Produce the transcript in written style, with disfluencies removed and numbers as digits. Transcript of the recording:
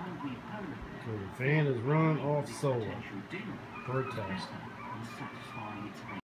So the fan is run off solar. Protest.